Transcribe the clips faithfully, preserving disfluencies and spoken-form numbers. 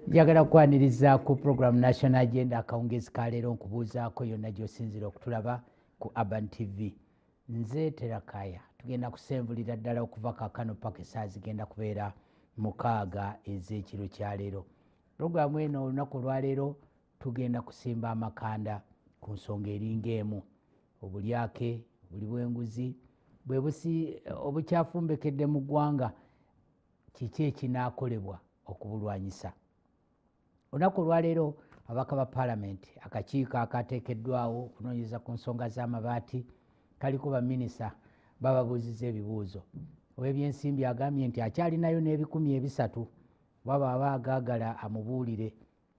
Njagala kwaniriza ku program National Agenda akawungezi ka leero nkubuuzaako yonna gy'osinzira okutulaba ku Urban T V. Nze Terakaya tugenda kusenvulira ddala okuva kaakano paka essaawa zigenda kubeera mukaaga ez'ekiro kya leero. Programu eno olunaku olwaleero tugenda kusimba amakanda ku nsonga eringa emu: obulyake, obuli bw'enguzi, bwe busi obukyafumbekedde mu ggwanga, kiki ekinaakolebwa okubulwanyisa. Olunaku olwaleero ababaka ba paalamenti, akakiiko akateekeddwawo okunoonyereza ku nsonga z'amabaati, kaliko baminisita bababuuzizza ebibuuzo. Ow'ebyensimbi agambye nti akyalinayo n'ebikumi ebisatu waba aba agaagala amubuulire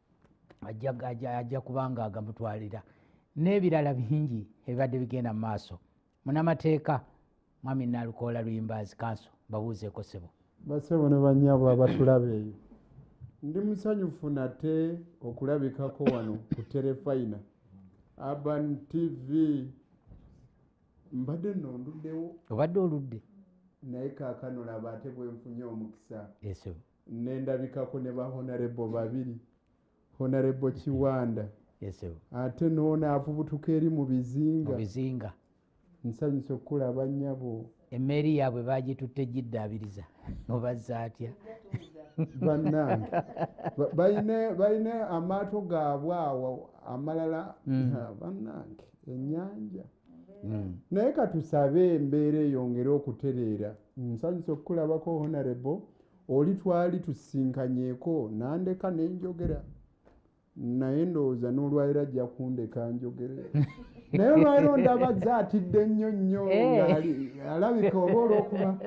ajja kubanga agamutwalira, n'ebirala bingi ebibadde bigenda mu maaso. Munnamateeka Mwami Nalukoola Luyimbazi Kanso, babuuzeeko ssebo. Basebo ne bannyabo abatulaba eyo, ndi musanyufu nate okulabikako wano ku Terefayina Urban T V. Mbadde nno nduddewo. Obadde oludde? Naye kaakano laba ate bwe nfunye omukisa. Yes. Nendabikako ne ba honorable babiri, Honorable Kiwanda. Yes. Ate noona avubutuka eri mu bizinga. Mu bizinga. Nsanyusa okulaba nnyabo. Emmeeri yaabwe baagitutte giddaabiriza. Obazza atya? Bannange bayina bayina amaato gaabwe awo amalala. Bannange ennyanja. Naye katusabe embeera eyongere okutereera. Nsanyusa okukulabako Honorable, oli twali tusinkanyeeko nandeka nenjogera, naye ndowooza n'olwaliro ajja kundeka njogere. Naye olwaliro ndabazza atidde nnyo nnyo alabika oba olw'okuba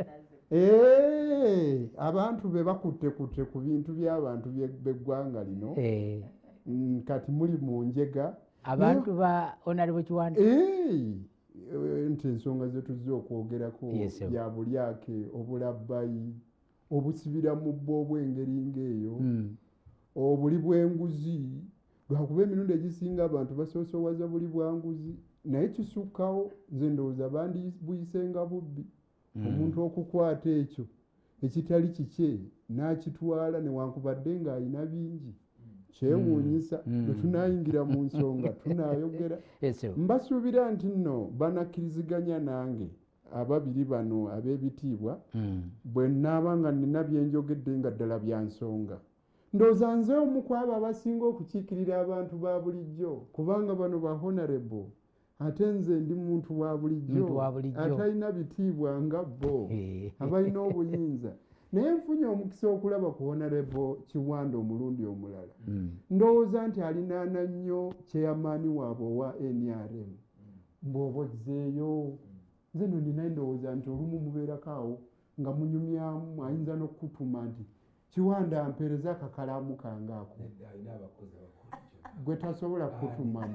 abantu be bakuttekutte ku bintu by'abantu b'eggwanga lino. Kati muli mu njega abantu ba Honorable Kiwanda nti ensonga ze tuzze okwogerako bya bulyake, obulabbayi, obusibira mu bbo obw'engeri ng'eyo, obuli bw'enguzi. Lwakuba emirundi egisinga abantu basoosowaza buli bwa nguzi, naye kisukkawo nze ndowooza bandi buyisenga bubbi. Omuntu okukwata ekyo ekitali kikye n'akitwala newankubadde ng'ayina bingi, kyewuunyisa. Bwe tunaayingira mu nsonga tunaayogera. Mbasuubira nti nno banakkiriziganya nange ababiri bano ab'ebitiibwa bwe nnaaba nga nina bye njogedde nga ddala bya nsonga. Ndowooza nze omu ku abo abasinga okukiikirira abantu ba bulijjo, kubanga bano ba Honorable ate nze ndi muntu wa bulijjo atalina bitiibwa nga bo abalina obuyinza. Naye nfunye omukisa okulaba ku Honorable Kiwanda omulundi omulala. Ndowooza nti alinaana nnyo chairman waabwe owa N R M. Bw'oba ozzeeyo, nze nno nina endowooza nti olumu mubeerako awo nga munyumyamu, ayinza n'okutuma nti Kiwanda ampeereza akakalaamu kange ako. Gwe tasobola kutumamu.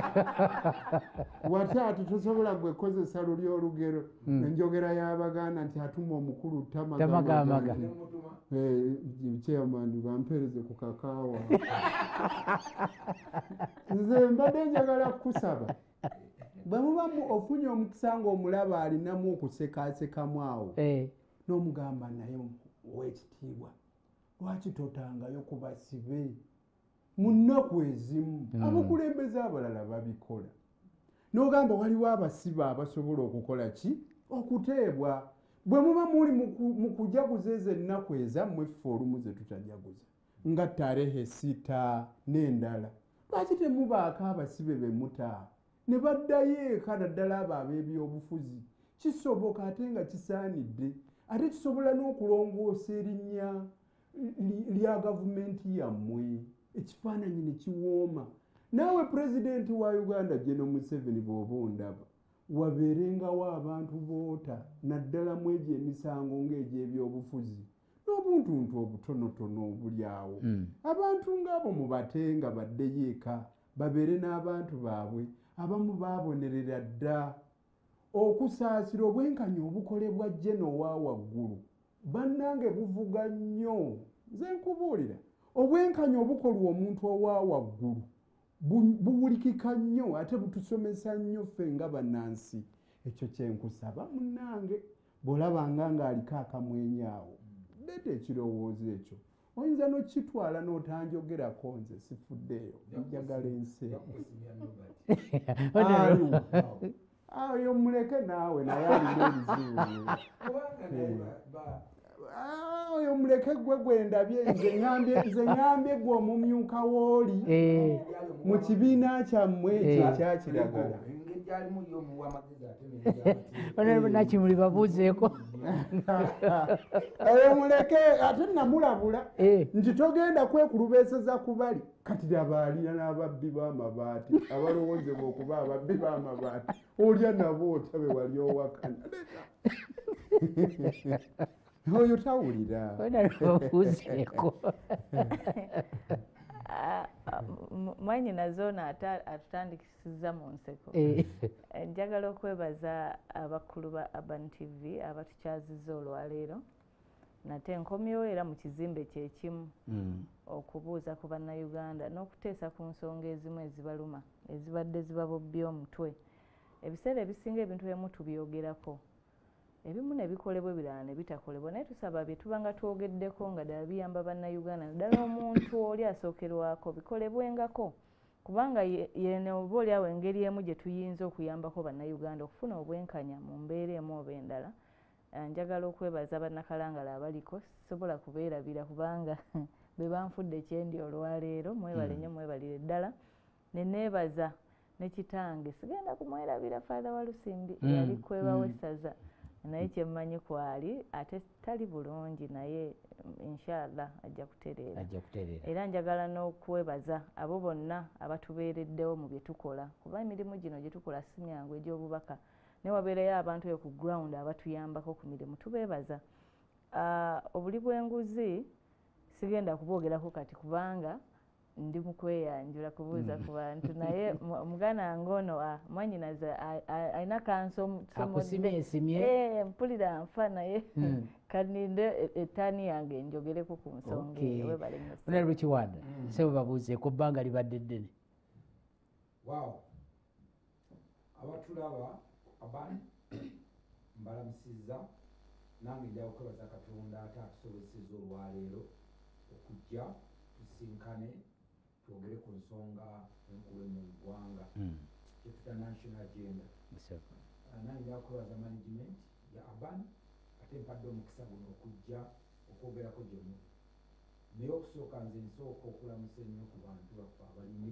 Wate ate tosobola gwe kozesa luli olugero. Enjogera y'Abaganda nti atuma omukulu tamagamaga. Chairman bampeereze ku kakaawa. Nze mbadde njagala kusaba, bwe muba ofunye omukisa ng'omulaba alinamu okusekasekamu awo, n'omugamba naye ow'ekitiibwa, lwaki totangayo ku basibe? Mu nnaku ezimu abakulembeze abalala babikola, n'ogamba waliwo abasibe abasobola okukola ki? Okuteebwa. Bwe muba muli mu kujaguza ezo ennaku ezammwe ffe olumu ze tutajaguza nga Tarehe sita n'endala, lwaki temubaako abasibe be mutaa ne baddayo eka naddala abo ab'ebyobufuzi? Kisoboka ate nga kisaanidde, ate kisobola n'okulongoosa erinnya lya gavumenti yammwe, ekifaananyi ne kiwooma. Naawe Pulezidenti wa Uganda General Museveni bw'oba ondaba, wabeerengawo abantu boota naddala mu egyo emisango ng'egy'ebyobufuzi n'obuntuntu obutonotono obuli awo. Abantu ng'abo mubatenga baddeyo eka babeere n'abantu baabwe. Abamu baabonerera dda okusaasira obwenkanya obukolebwa Jeno wa waggulu. Bannange buvuga nnyo. Nze nkubuulira, obwenkanya obukolwa omuntu owa waggulu buwulikika nnyo ate butusomesa nnyo ffe nga bannansi. Ekyo kyenkusaba munnange, bw'olabanga ng'aliko akamwenyi awo, leeta ekirowoozo ekyo oyinza n'okitwala n'otanjogerako nze sifuddeeyo njagala ensi ayo muleke naawe naye alina ebizibu oyo muleke gwe gwendabye nze ŋambye gwe omumyuka wooli mu kibiina kyammwe ekyo ekyakiragala nakimuli babuuzeeko oyo muleke ate namulabula nti togenda kwekulubeeseza ku bali kati labaalina n'ababbi b'amabaati abalowoozebwa okuba ababbi b'amabaati olya nabo otabe wali owakana oyo tawulira babuuzeeko mwanyi nazoona atutandikisiza mu nseko njagala okwebaza abakulu ba Urban T V abatukyaziza olwaleero nate nkomyewo era mu kizimbe kyekimu okubuuza ku bannayuganda n'okuteesa ku nsonga ezimu ezibaluma ezibadde zibabobby omutwe ebiseera ebisinga ebintu ebimu tubyogerako ebimu ne bikolebwa ebirala ne bitakolebwa naye tusaba bye tuba nga twogeddeko nga ddala biyamba bannayuganda naddala omuntu oli asookerwako bikolebwengako kubanga yene oba oliawo engeri emu gye tuyinza okuyambako bannayuganda okufuna obwenkanya mu mbeera emu oba endala. Njagala okwebaza bannakalangala abaliko sisobola kubeerabira kubanga be banfudde kyendi olwaleero mwebale nnyo mwebalire ddala ne neebaza ne kitange sigenda kumwerabira Father Walusimbi yali kwebawo essaza naye kyemmanyi kwali ate tali bulungi naye inshallah ajja kutereera era njagala n'okwebaza abo bonna abatubeereddewo mu bye tukola kuba emirimu gino gye tukola si myangu egy'obubaka ne wabeerayo abantu eyo ku ground abatuyambako ku mirimu tubeebaza. Obuli bw'enguzi sigenda kuboogerako kati kubanga ndi mu kweyanjula kubuuza ku bantu naye omuganda ngono mwanyinaze alina kansomosimye mpulira nfa naye kaninde ettaani yange njogereko ku nsonga eyo webale nnyo Lukiwanda sebo babuuze ku bbanga libadde ddene. Wow, abatulaba abani mbalamusizza nange njagala okwebaza Katonda ate atusobozesezza olwaleero okujja tusinkane twogere ku nsonga enkulu mu ggwanga kyetuta national agenda. Nange njagala okwebaza management ya Urban ate mpadde omukisa guno okujja okwogerako gye muli naye okusooka nze nsooka okulamusa ennyo ku bantu baffe abalimi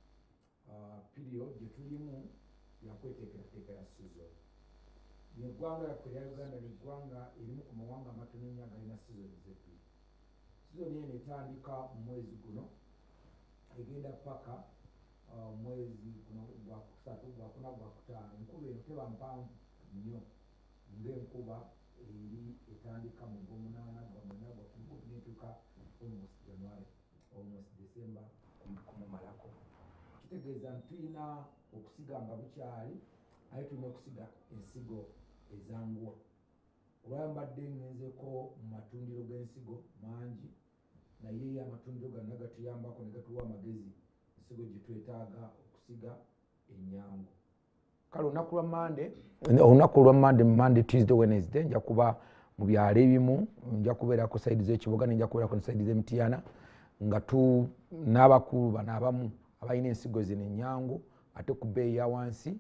period gye tulimu yakweteekerateekera season. Neggwanga yaffe erya Uganda neggwanga erimu ku mawanga amatono ennyo agalina seasoni zebbiri. Seasoni eno etandika mu mwezi guno egenda paka omwezi guno gwakusatu gwakuna gwakutaano. Enkuba eno teba mpanvu nnyo ng'enkuba eri etandika mu gwomunaana gwamwenda gwakumu netuuka almost January almost December kumumalako. Kitegeeza nti tulina okusiga nga bukyali aye tulina okusiga ensigo ezanguwa. Olwaliro mbadde ngenzeko mu matundiro g'ensigo mangi naye amatundiro gano gatuyambako ne gatuwa amagezi ensigo gye twetaaga okusiga ennyangu. Kale olunaku lwa Monday olunaku lwa Monday Monday Tuesday Wednesday nja kuba mu byalo ebimu nja kubeera ku sayidi z'ekibuga ne nja kubeera ku sayidi z'Emityana nga tu n'abakulu bano abamu abalina ensigo zino ennyangu ate ku bbeeyi ya wansi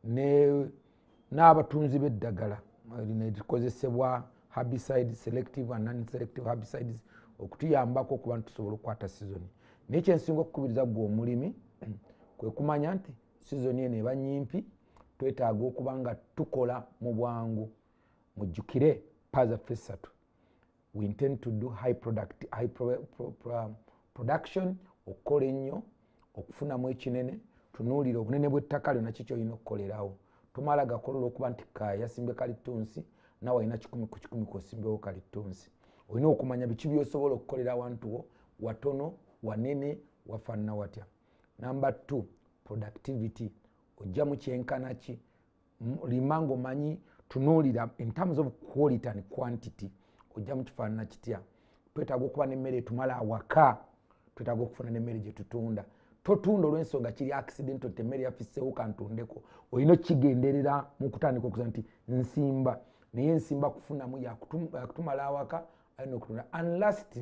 n'abatunzi b'eddagala likozesebwa herbicide selective and non-selective herbicides okutuyambako okuba ntusobola okukwata sizoni. Naye kyensinga okukubiriza gwe omulimi kwe kumanya nti sizoni eno eba nyimpi twetaaga okuba nga tukola mu bwangu. Mujjukire paza fesatu we intend to do high product high pro, pro, pro, production okukola ennyo okufunamu ekinene tunuulira obunene bw'ettaka lyonna kiki olina okukolerawo. Tomala gakolola okuba nti yasimbe kalitunsi nawe alina kikumi ku kikumi k'osimbewo kalitunsi. Olina okumanya biki by'osobola okukolera awantu wo watono wanene wafaanana watya. Number two, productivity. Ojja mu kyenkana ki lima ng'omanyi tunuulira in terms of quality and quantity ojja mu kifaanana kitya. Twetaaga okuba n'emmere etumala awaka, twetaaga okufuna n'emmere gye tutunda. Totunda olw'ensonga kiri accidental temmere yafisseewo kantundeko. Olina okigenderera mu kutandika okuza nti nsimba naye nsimba kufunamu yakutumala awaka alina okutunda. And lastly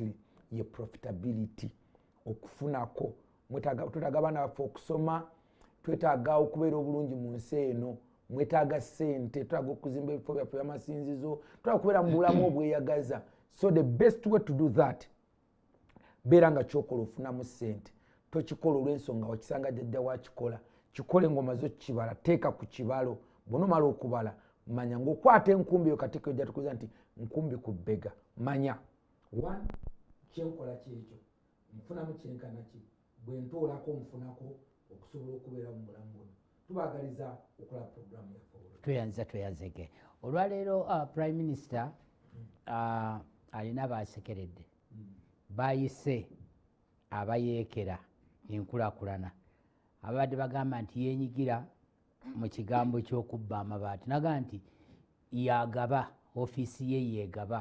ye profitability okufunako twetaaga abaana baffe okusoma twetaaga okubeera obulungi mu nsi eno mwetaaga ssente twetaaga okuzimba ebifo byaffe by'amasinzizo twetaaga okubeera mu bulamu obweyagaza so the best way to do that beera nga kyokola ofunamu ssente tokikola olw'ensonga wakisanga jjajja wakikola kikole ng'omaze okukibala teeka ku kibalo bw'onomala okubala manya ng'okwata enkumbi eyo katika ojja tukuza nti nkumbi ku bbega manya one kyenkola kyekyo nfunamu kyenkana ki bwe ntoolako nfunako okusobola okubeera mu bulamu buno tubagaliza okola programu yaffe tweyanza tweyazeke olwaleero uh, prime minister uh, alina baasekeredde bayise abayeekera enkulaakulana abadde bagamba nti yenyigira mu kigambo ky'okubba amabaati naga nti yagaba ofiisi ye yeegaba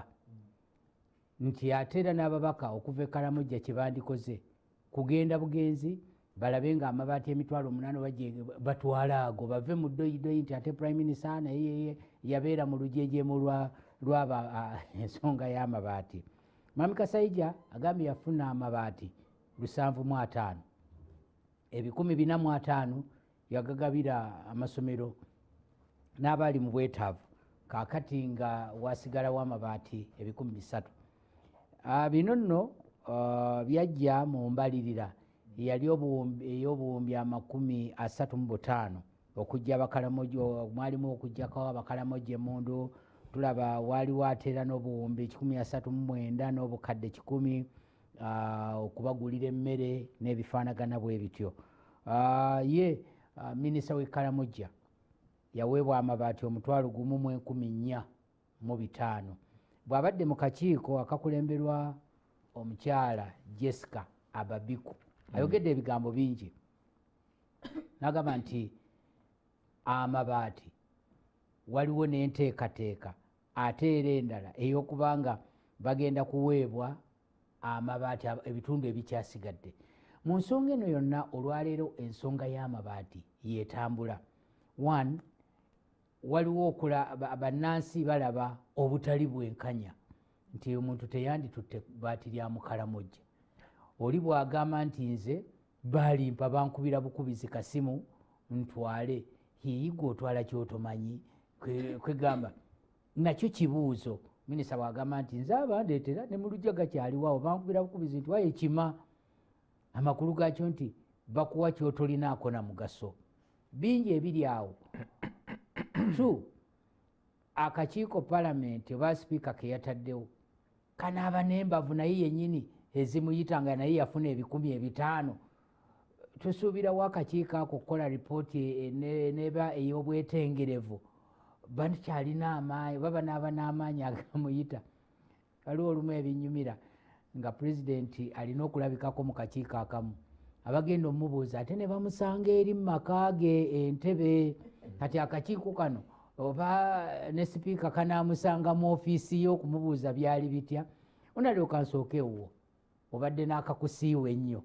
nti ate era n'ababaka okuva e Kalamojja kye bandikoze kugenda bugenzi balabe nga amabaati emitwalo omunaana batwala ago bave mu ddoyidoyi nti ate prime minister naye yabeera mu lujeejemu lwaba ensonga y'amabaati. Mwami Kasaija agambye yafuna amabaati lusanvu mu ataano ebikumi bina mu ataano yagagabira amasomero n'abali mu bwetaavu kaakati nga wasigalawo amabaati ebikumi bisatu. Uh, bino nno uh, byajja mu mbalirira yali ey'obuwumbi amakumi asatu mu butaano okujja Abakalamoja mwalimu okujjako Abakalamoja emmundu tulaba waaliwo ateera n'obuwumbi ekikumi asatu mu mwenda n'obukadde kikumi uh, okubagulira emmere n'ebifaanagana bwe bityo. Uh, ye uh, minisita w'e Kalamojja yaweebwa amabaati omutwalo gumu mu enkumi nnya mu bitaano. Bw'abadde mu kakiiko akakulemberwa omukyala Jessica Ababiku ayogedde ebigambo bingi n'agamba nti amabaati waliwo n'enteekateeka ate era endala ey'okubanga bagenda kuweebwa amabaati ebitundu ebikyasigadde. Mu nsonga eno yonna olwaleero ensonga y'amabaati yeetambula. One, waliwo okula bannansi balaba obutali bwenkanya nti omuntu teyanditutte baati lya mu Kalamojja. Oli bw'agamba nti nze balimpa bankubira bukubizi kasimu ntwale hiigwe otwala kyotomanyi kwegamba nakyo kibuuzo. Minisita bw'agamba nti nze abandeetera ne mu lujja gakyaliwawo bankubira bukubizi nti waye kima amakulu gaakyo nti bakuwa kyotolinaako na mugaso. Bingi ebiri awo. Two, akakiiko palamenti oba sipiika ke yataddewo kanaaba n'embavu naye yennyini ezimuyitanga naye yafuna ebikumi ebitaano. Tusuubirawo akakiiko ako okukola ripooti neba ey'obwetengerevu bakyalina amaanyi baba naaba n'amaanyi agamuyita. Waliwo olumu ebinyumira nga pulezidenti alina okulabikako mu kakiiko akamu abagenda omubuuza ate ne bamusanga eri mu maka ge Entebbe. Kati akakiiko kano oba ne sipiika kanaamusanga mu ofiisi ye okumubuuza byali bitya onalyoka nsooke ewuwo obadde n'akakusiiwa ennyo.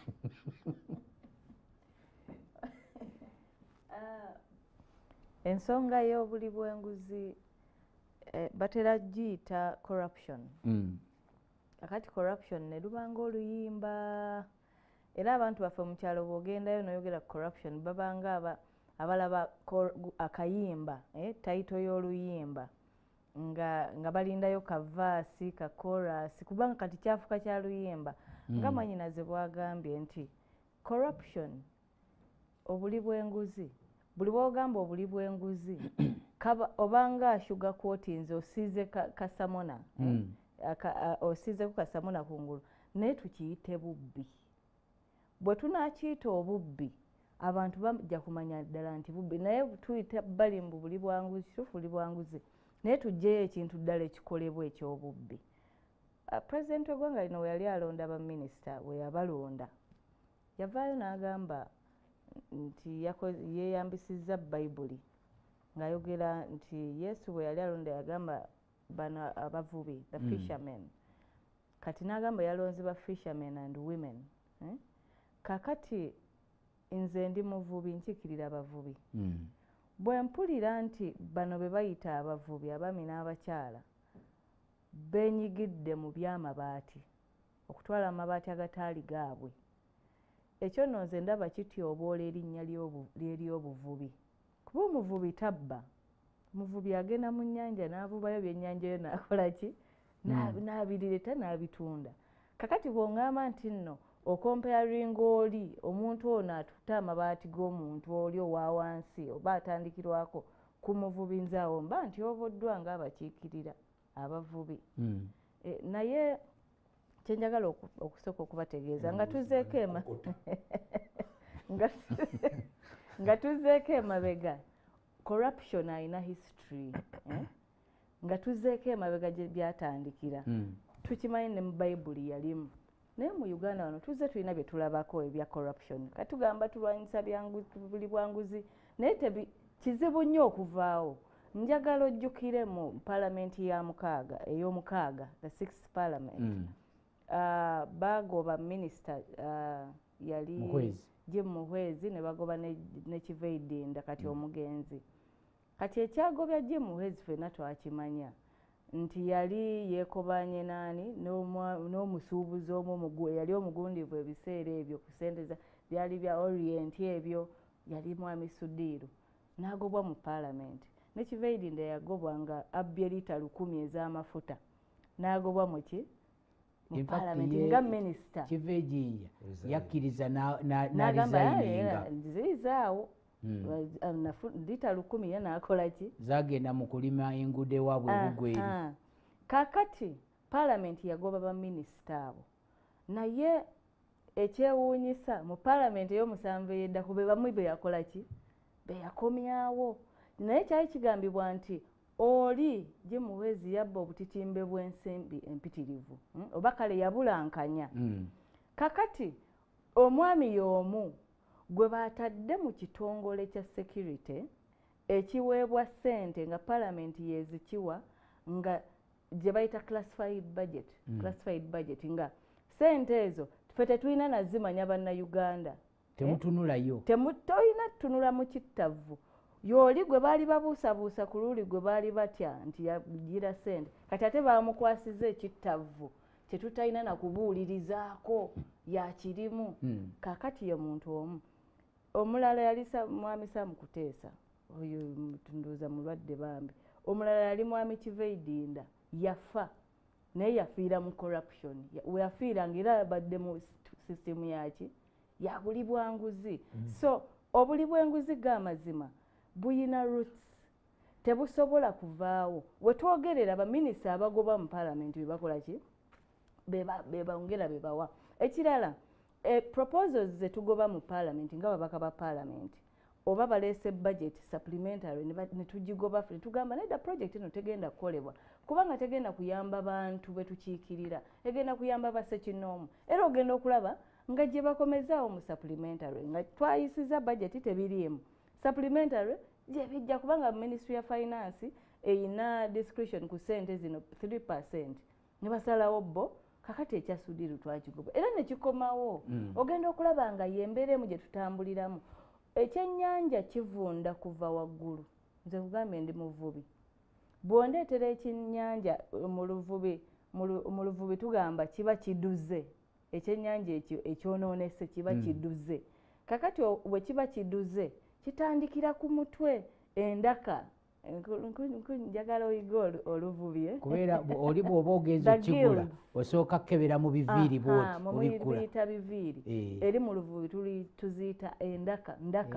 Ensonga y'obuli bw'enguzi batera giyita corruption. Akati corruption ne lubanga oluyimba era abantu baffe mu kyalo bw'ogendayo n'oyogera corruption babanga aba abalaba akayimba eh, taito y'oluyimba nga, nga balindayo kavaasi ka korasi kubanga kati kyafuka kya luyimba mm. nga mwanyinaze bwagambye nti corruption obuli bw'enguzi buli bwogamba obuli bw'enguzi obanga sugar quote nze osiize kasamona mm. eh, osiize ku kasamona kungulu naye tukiyite bubbi. Bwe tunaakiyita obubbi abantu bajja kumanya ddala nti bubbi naye tuyita bali mu buli bwanguzi kituufu buli bwanguzi naye tuggyeyo ekintu ddala ekikolebwa eky'obubbi. Uh, pulezidenti w'eggwanga lino we yali alonda baminisita we yabalonda yavaayo n'agamba nti yeeyambisizza bayibuli ng'ayogera nti Yesu bwe yali alonda yagamba bano abavubi the mm. fishermen kati n'agamba yalonze ba fishermen and women eh? Kakati nze ndi muvubi nkikirira abavubi mm. bwe mpulira nti bano be bayita abavubi abami n'abakyala benyigidde mu by'amabaati okutwala amabaati agataali gaabwe. Ekyo nno nze ndaba kityoboola erinnya ly'eryobuvubi, kuba omuvubi tabba. Omuvubi agenda mu nnyanja n'avubayo byennyanja yo n'akola ki, n'abireta n'abitunda. Kakati bw'oŋŋamba nti nno okompayaringa oli omuntu ono atutte amabaati g'omuntu oli owa wansi oba atandikirwako ku muvubi, nze awo mba nti oboddwa ng'abakiikirira abavubi. Naye kyenjagala okusooka okubategeeza nga tuzzeeko ema nga tuzzeeko emabega, corruption alina history, nga tuzzeeko emabega gye byatandikira. Tukimanyi ne mu Bayibuli yalimu, naye mu Uganda wano tuzze tulina bye tulabako ebya corruption. Katugamba tulwanyisa buli bwanguzi, naye kizibu nnyo okuvaawo. Njagala ojjukire mu palamenti ya mukaaga ey'omukaaga, the sixth parliament, bagoba minisita yali Jim Muhwezi ne bagoba ne Kiveidinda kati omugenzi. Kati ekyagobya Jim Muhwezi ffenna twakimanya nti yali yeekobanye naani n'omusuubuzi omu yali omugundivu ebiseera ebyo ku ssente byali bya Orient ebyo, yali mwami Sudiru, n'agobwa mu palamenti. Ne Kiveidinda yagobwa nga abbye lita lukumi ez'amafuta, n'agobwa mu ki mu palamenti nga minisita. Kiveidinda yakkiriza n'alizaininga zizaawo lita lukumi ye n'akola ki, zagenda mu kulima enguudo ewaabwe ebugweri. Kaakati palamenti yagoba baminisita abo, naye ekyewuunyisa mu palamenti ey'omusanvu eyeddako be bamu be yakola ki, be yakomyawo. Naye kyali kigambibwa nti oli Jim Muhwezi yabba obutitimbe bw'ensimbi empitirivu, oba kale yabulankanya. Kakati omwami y'omu gwe baatadde mu kitongole kya security ekiweebwa ssente nga palamenti yezikiwa nga gye bayita classified budget, classified budget nga ssente ezo ffe tetulina nazimanya bannayuganda, temutunulayo, tolina tunula mu kittavu. Y'oli gwe baali babuusabuusa ku luli gwe baali batya nti yagira ssente, kati ate bamukwasiza ekittavu kye tutalina na kubuulirizaako yakirimu. Kaakati ye muntu omu. Omulala yali mwami Sam Kuteesa, oyo tunduuza mulwadde bambi. Omulala yali mwami Kiveidinda, yafa naye yafiira mu corruption. Yafiira ng'era abadde mu sisitemu yaki ya buli bwanguzi. So obuli bw'enguzi g'amazima buyina roots, tebusobola kuvaawo. We twogerera baminisita abagoba mu palamenti be bakola ki, be bongera be bawa. Ekirala, proposals ze tugoba mu palamenti nga babaka ba palamenti oba baleese budget supplementary ne tugigoba ffe tugamba nedda project eno tegenda kukolebwa kubanga tegenda kuyamba bantu betukiikirira, egenda kuyamba bassekinoomu. Era ogenda okulaba nga gye bakomezaawo mu supplementary nga twayisiza budget tebiriimu, supplementary gye bijja kubanga Ministry ya Finance eyina discretion ku ssente zino three percent ne basalawo bo. Kakati ekya Sudiru twakigoba era ne kikomawo. Ogenda okulaba nga yembeeremu gye tutambuliramu. Ekyennyanja kivunda kuva waggulu. Nze kugambye ndi muvubi. Bw'ondeetera ekyennyanja mu luvubi mu luvubi tugamba kiba kiduze. Ekyennyanja ekyo ekyonoonese kiba kiduze. Kakati bwe kiba kiduze kitandikira ku mutwe endaka. Njagala oyiga oluvubi kubeera oli bw'oba ogenza okigula osooka kukebera mu biviiri bw'oti biyita biviiri. Eri mu luvubi tuziyita endaka, ndaka.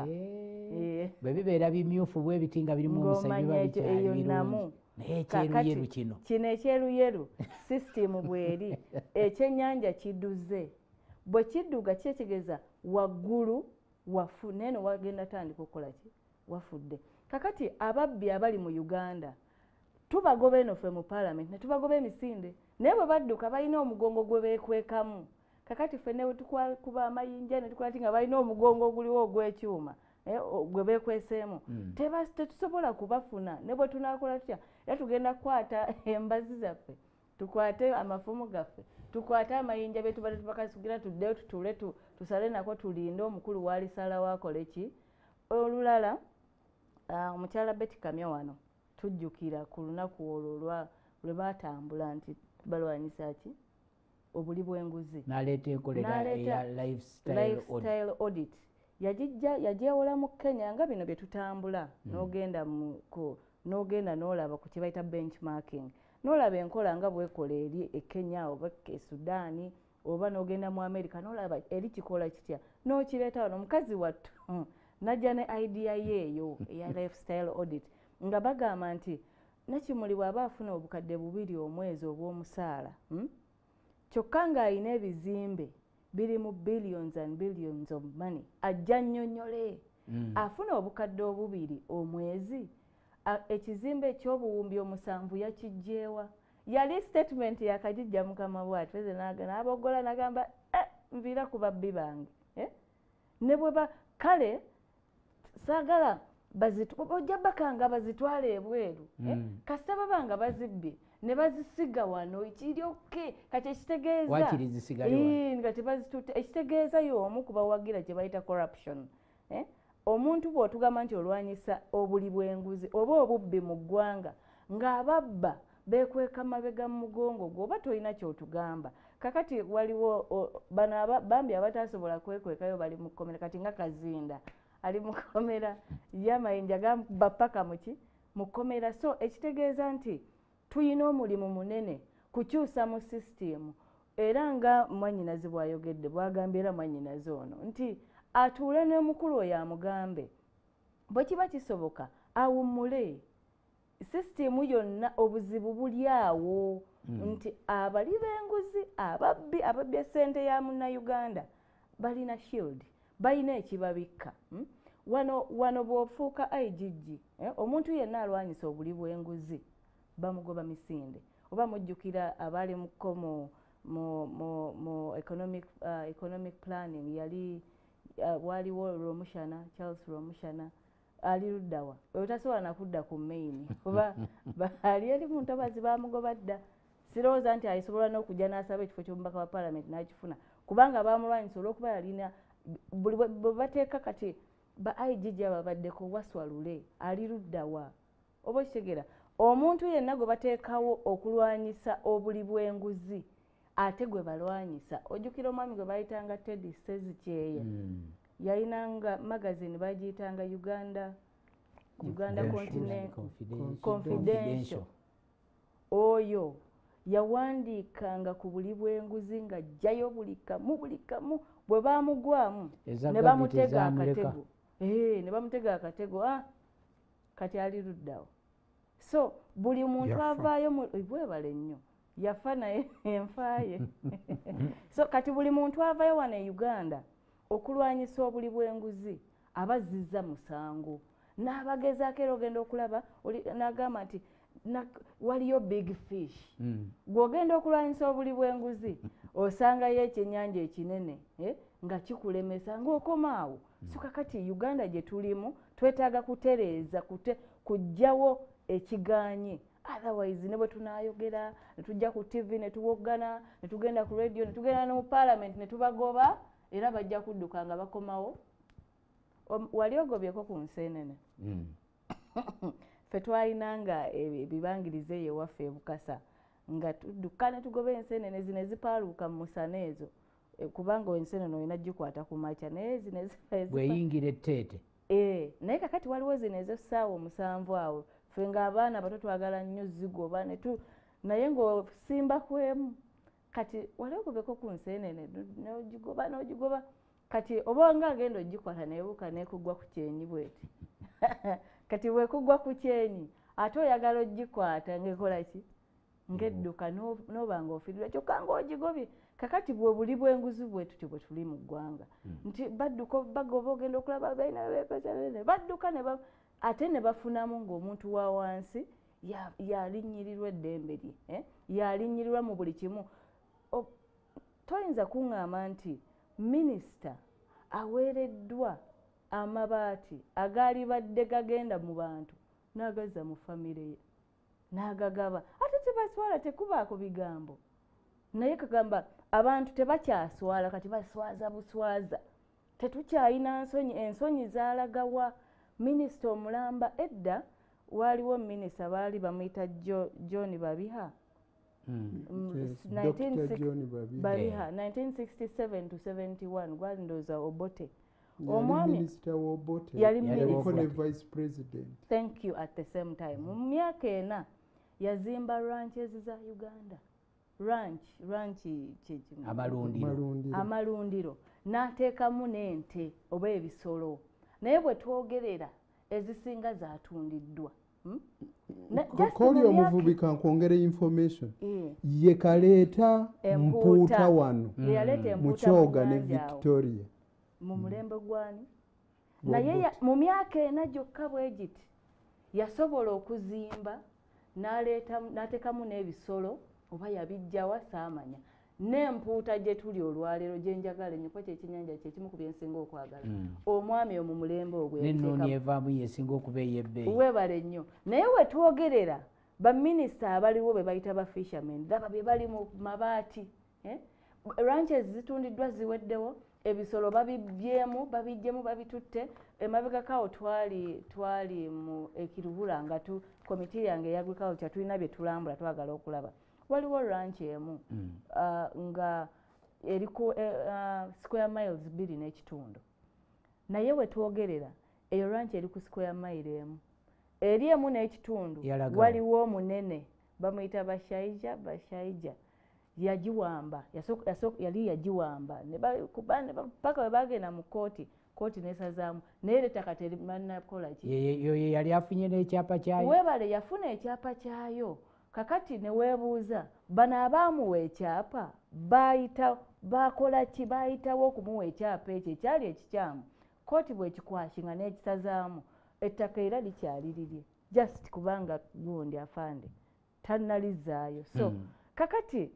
Bwe bibeera bimyufu bwe biti nga birimu omusajja eyo namu. Naye ekyeruyeru kino kino ekyeruyeru sisitemu bw'eri ekyennyanja kiduze. Bwe kidduga kyetegeeza waggulu wafu neno wagenda tandika okukola ki wafudde. Kakati ababbi abali mu Uganda tubagoba eno ffe mu palamenti ne tubagoba emisinde, naye bwe badduka balina omugongo gwe beekwekamu. Kakati ffe ne bwe tukuba amayinja ne tukola ti nga balina omugongo oguliwo ogw'ekyuma gwe beekweseemu, tetusobola kubafuna. Ne bwe tunaakola tutya era tugenda kukwata embazi zaffe, tukwate amafumu gaffe, tukwate amayinja be tubadde tubakasugira tuddeyo tutule tusale nako tulinde omukulu waalisalawo akole ki. Olulala omukyala Betty Kamya wano tujjukira ku lunaku olwo lwe baatambula nti balwanyisa ki obuli bw'enguzi n'aleeta enkolera eya lifestyle audit yagijja yagyewola mu Kenya nga bino bye tutambula n'ogenda mu n'ogenda n'olaba ku kye bayita benchmarking n'olaba enkola nga bwekola eri e Kenya oba e Sudaani oba n'ogenda mu America n'olaba eri kikola kitya n'okireeta wano omukazi wattu najja ne idea yeeyo eya lifestyle audit nga bagamba nti Nakimuli bw'aba afuna obukadde bubiri omwezi obw'omusaala hmm? kyokka ng'alina ebizimbe biri mu billions and billions of money ajja nnyonnyole mm. afuna obukadde obubiri omwezi ekizimbe ekyobuwumbi omusanvu yakijjeewa yali statement yakajijja mukama bw'atyo n'abogola n'agamba eh, nviira ku babbi bange eh? ne bweba kale saagala ojja bakanga bazitwala ebweru mm. eh? kasita babanga bazibbye ne bazisiga wano ekiryoke kati ekitegeeza ekitegeeza y'omu ku bawagira kye bayita corruption eh? omuntu bw'otugamba nti olwanyisa obuli bw'enguzi oba obubbi mu ggwanga ng'ababba beekweka mabega mu mugongo gwe oba tolina kyotugamba kakati waliwo bano bambi abatasobola kwekwekayo bali mu kkomera kati nga Kazinda ali mu kkomera y'amayinja gamba paka muki mu kkomera so ekitegeeza nti tuyina omulimu munene kukyusa mu sisitemu era nga mwannyinazi bw'ayogedde bw'agambye era mwannyinazi ono nti atuule ne mukulu oyo amugambe bwe kiba kisoboka awummule sisitemu yonna obuzibu buli awo mm. nti abali b'enguzi ababbi ababbya ssente ya munnayuganda balina shield balina ekibabikka hmm? wano, wano bw'ofuuka I G G eh? omuntu yenna alwanyisa obuli bw'enguzi bamugoba misinde oba mujjukira abali muko mu mu mu mu economic uh, economic planning yali uh, waliwo Romushana Charles Romushana ali luddawa otasobola nakudda ku main oba ali eri mu ntobazi bamugoba dda sirowooza nti ayisobola n'okujja n'asaba ekifo ky'omubaka wa parliament n'akifuna kubanga bamulwanyisa olw'okuba yalina bwe bateeka kati ba I G G ababaddeko waswalule ali luddawa oba okitegera omuntu yenna gwe bateekawo okulwanyisa obuli bw'enguzi ate gwe balwanyisa ojjukira omwami gwe bayitanga Teddy Sezikyeya mm. yalinanga magazine bagiyitanga Uganda Uganda Continent Confidential, Confidential. Oyo yawandiikanga ku buli bw'enguzi nga jjayo buli kamu buli kamu bwe baamugwamu ne bamutega akatego eh ne bamutega akatego ah kati ali luddawo so buli muntu avaayo bwebale nnyo yafa naye enfaaye so kati buli muntu avaayo wano e Uganda okulwanyisa obuli bw'enguzi abazizza musango n'abagezaako era ogenda okulaba n'agamba nti waliyo big fish mm. gw'ogenda okulwanyisa obuli bw'enguzi osangayo ekyennyanja ekinene eh? nga kikulemesa ng'okomaawo mm. so kakati Uganda gye tulimu twetaaga kutereeza kute kujjawo ekiganye otherwise ne bwe tunaayogera ne tujja ku T V ne tuwoggana ne tugenda ku radio ne tugenda ne mu parliament ne tubagoba era bajja kudduka nga bakomawo wali ogobyeko ku nseenene mm. ffe twalinanga ebibangirize eyo ewaffe e Bukasa nga tudduka ne tugoba enseenene zino ezipaaluuka mu musana ezo kubanga enseenene olina gikwata ku makya naye zino bweyingira etteete eh naye kakati waliwo zino ez'essaawa omusanvu awo ffe ng'abaana bato twagala nnyo zigoba ne tu naye ng'osimba kwemu kati wali ogobeko ku nseenene n'ogigoba n'ogigoba kati oba nga agenda ogikwata neebuuka neekugwa ku kyenyi bweti kati bwekugwa ku kyenyi ate oyagala ogikwata ng'ekola ki ng'edduka n'oba ng'ofiirira kyokka ng'ogigobye kakati bwe buli bw'enguzi bwetuti bwe tuli mu ggwanga nti badduka bagoba ogenda okulaba balina beepesane badduka ne ate ne bafunamu ng'omuntu wa wansi yalinyirirwa eddembe lye yalinyirirwa mu buli kimu toyinza kuŋŋamba nti minisita aweereddwa amabaati agaali badde gagenda mu bantu n'agazza mu famire ye n'agagaba ate tebaswala tekubaako bigambo naye kagamba abantu tebakyaswala kati baswaza buswaza tetukyayina nsonyi ensonyi zaalagawa minisita omulamba edda waaliwo minisita baali bamuyita John Babiha baliha nineteen sixty-seven to seventy-one gwali ndowooza Obote omwami yali vice president. Thank you. At the same time mu myaka ena yazimba ranches za Uganda ranch ranch amalundiro amalundiro n'ateekamu n'ente oba ebisolo naye bwe twogerera ezisinga zatundiddwa. Koli omuvubi kankwongere information ye kaleeta mpuuta wano mu Kyoga ne Victoria mu mulembe gwani naye mu myaka ena gyokka bwe giti yasobola okuzimba n'aleeta n'ateekamu n'ebisolo oba yabijjawa saamanya n'empuuta gye tuli olwaleero gye njagala ennyo kuba kyekinnyanja kyekimu ku byensinga okwagala omwami omu mulembe ogwe n'ennooni evaamu yesinga okuba ey'ebbeeyi weebale nnyo naye we twogerera baminisita abaliwo be bayita ba fishermen laba bye bali mu mabaati ranches zitundiddwa ziweddewo ebisolo babibyemu babijjemu babitutte emabegakawo twali twali mu ekirubula nga tu komiti yange ya agriculture tulina bye tulambula twagala okulaba waliwo ranch emu nga eriku square miles bbiri n'ekitundu naye we twogerera eyo ranch eri ku square mile emu eri emu n'ekitundu waliwo omunene bamuyita bashaija bashaija yagiwamba yali yagiwamba paka we bagenda mu kooti kooti nesazaamu naye ettaka terimannakola ki yoyo yali afunye n'ekyapa kyayo weebale yafuna ekyapa kyayo kakati ne weebuuza bano abaamuwa ekyapa baayita baakola ki baayitawo okumuwa ekyapa ekyo ekyali ekikyamu kooti bw'ekikwashinga n'ekisazaamu ettaka era likyali lirye just kubanga gundi afande tannalizaayo so mm. kakati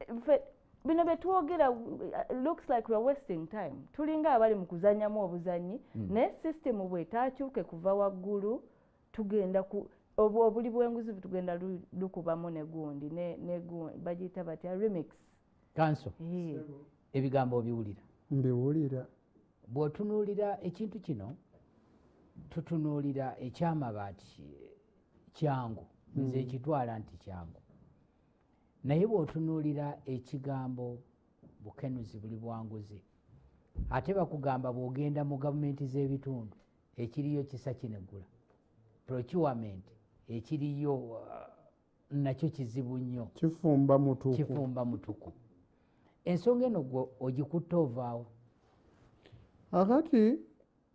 bino bye twogera looks like we are wasting time tulinga abali mu kuzannyamu obuzannyi mm. naye system bwetaakyuke kuva waggulu tugenda ku obuli bw'enguzi tugenda lukubamu negundi bagiyita batya remix kanso ebigambo obiwulira mbiwulira bw'otunuulira ekintu kino tutunuulira ekyamabaati kyangu nze ekitwala nti kyangu naye bw'otunuulira ekigambo bukenuzi buli bwanguzi ate bakugamba bw'ogenda mu gavumenti z'ebitundu ekiriyo kisa kineggula procurement ekiriyo uh, nakyo kizibu nnyo kifumba mutuku kifumba mutuku ensonga eno gwe ogikutte ovaawo akati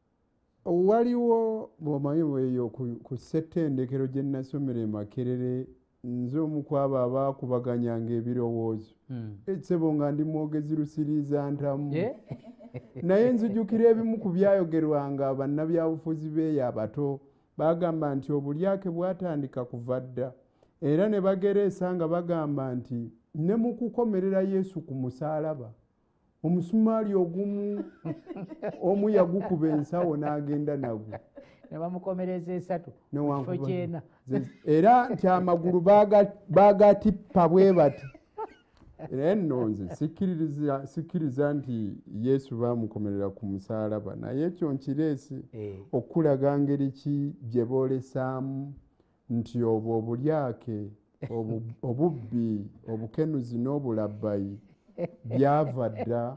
waliwo bw'omanyi bweyo ku ssettendekero gye nasomera e Makerere nze omu ku abo abaakubaganyanga ebirowoozo ekisebo nga ndi mwogezi lusiriiza ntamu naye nzijukira ebimu ku byayogerwanga bannabyabufuzi beeyo abato bagamba nti obulyake bwatandika kuva dda era ne bagereesa nga bagamba nti ne mu kukomerera Yesu ku musaalaba omusumaali ogumu omu yagukuba ensawo n'agenda nagwo ne bamukomereza esatu kifo kyena era nti amagulu baagatippa bwe bati era nno nze sikkiriza nti Yesu baamukomerera ku musaalaba naye ekyo nkireese okulaga ngeri ki gye boolesaamu nti obwo obulyake obubbi obukenuzi n'obulabbayi byava dda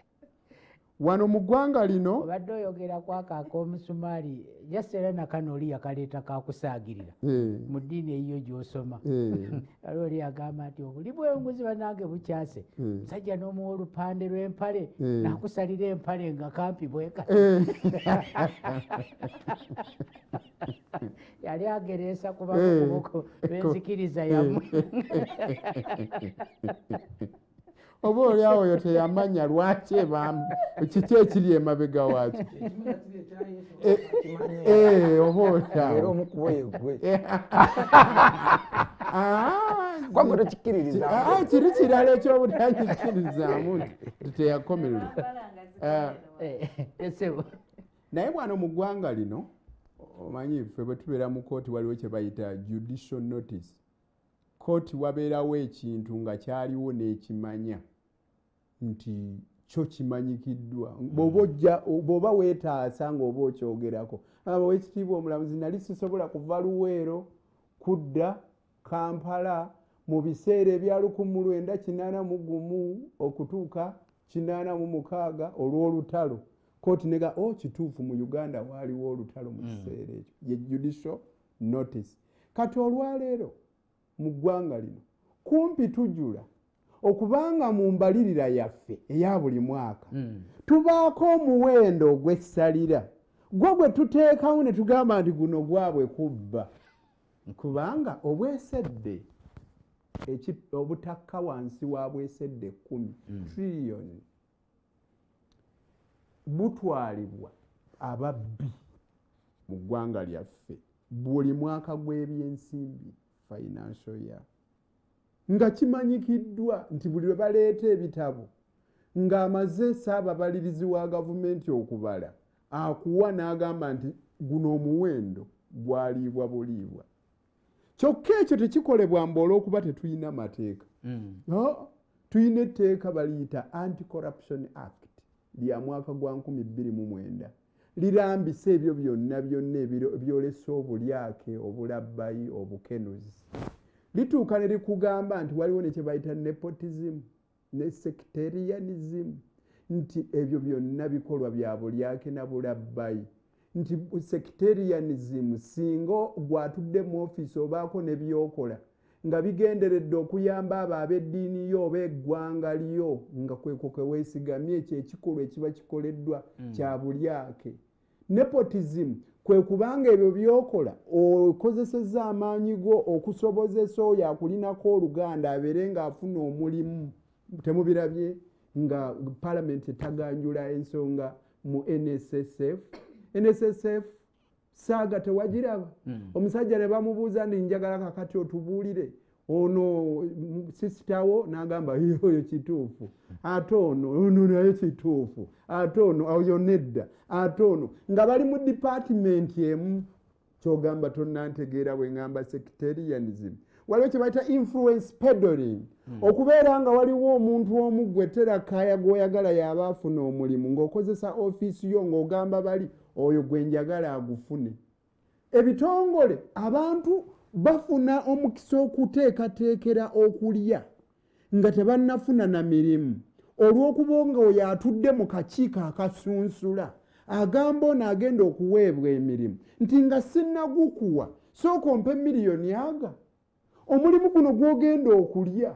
wano mu ggwanga lino obadde oyogera kwakaaka omusumaali jasera nakano oli yakaleeta kakusaagirira mu ddiini eyiyo gy'osoma ali oli agamba nti obuli bw'enguzi banange bukyase musajja n'omuwa olupande lw'empale n'akusalira empale nga kampi bweka yali agereesa kuba kuboko lw'enzikiriza yammwe oba oli awo yo teyamanya lwaki kiki ekiri emabega waakyo oba oliawo kiri kirala ekyobutanyikiririzaamu nti teyakomererwa naye bwano mu ggwanga lino omanyi ffe bwe tubeera mu kooti waliwo kye bayita judicial notice kooti wabeerawo ekintu nga kyaliwo n'ekimanya nti kyo kimanyikiddwa bw'oba weetaasa ng'oba okyogerako owekitiibwa omulamuzi nali sisobola kuva Luweero kudda Kampala mu biseera ebya lukumi lwenda kinaana mu gumu okutuuka kinaana mu mukaaga olw'olutalo kooti nega o kituufu mu Uganda waaliwo olutalo mu kiseera ekyo ye judicial notice. Kati olwaleero mu ggwanga lino kumpi tujula okubanga mu mbalirira yaffe eya buli mwaka tubaako omuwendo ogw'essalira gwe gwe tuteekawo ne tugamba nti guno gwabwe kubba kubanga obwesedde obutakka wansi wa bwesedde ekkumi triliyoni butwalibwa ababbi mu ggwanga lyaffe buli mwaka gw'ebyensimbi financial year nga kimanyikiddwa nti buli lwe baleeta ebitabo ng'amaze ssaababalirizi wa gavumenti okubala akuwa n'agamba nti guno omuwendo gwaliibwa buliibwa. Kyokka ekyo tekikolebwa mbu olw'okuba tetulina mateeka. Tulina etteeka baliyita Anti-Corruption Act lya mwaka gwa nkumi bbiri mu mwenda lirambisa ebyo byonna byonna ebyolesa obulyake obulabbayi obukenuzi. Lituuka ne likugamba nti waliwo ne kye bayita nepotism ne sectarianism nti ebyo byonna bikolwa bya bulyake na bulabbayi nti sectarianism singa gwatudde mu ofiisi obaako ne byokola nga bigenderedde okuyamba abo ab'eddiini yo oba eggwanga lyo nga kweko kwe weesigamye ekyo ekikolwa ekiba kikoleddwa kya bulyake. Nepotism kwe kubanga ebyo byokola okozesezza amaanyi go okusobozesa oyo akulinako oluganda abeere ng'afuna omulimu. Temubirabye nga palamenti etaganjula ensonga mu N S S F. N S S F saaga tewagiraba. Omusajja ne bamubuuza ndi njagala kakati otubuulire ono sisitawo n'agamba oyo kituufu ate ono ono naye kituufu ate ono oyo nedda ate ono nga bali mu dipatimenti emu. Kyogamba tonnantegeera bwe ngamba sectarianism. Waliwo kye bayita influence peddling okubeera nga waliwo omuntu omu gwe terakaya gw'oyagala yaba afuna omulimu ng'okozesa ofiisi yo ng'ogamba bali oyo gwe njagala agufune. Ebitongole abantu bafuna omukisa okuteekateekera okulya nga tebannafuna na mirimu olw'okuba nga oyo atudde mu kakiiko akasunsula agamba ono agenda okuweebwa emirimu nti nga sinnagukuwa sooka ompe miliyoni aga omulimu guno gw'ogenda okulya